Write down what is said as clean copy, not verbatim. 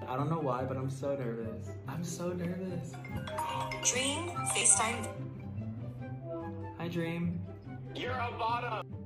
I don't know why, but I'm so nervous. I'm so nervous. Dream, FaceTime. Hi, Dream. You're a bottom.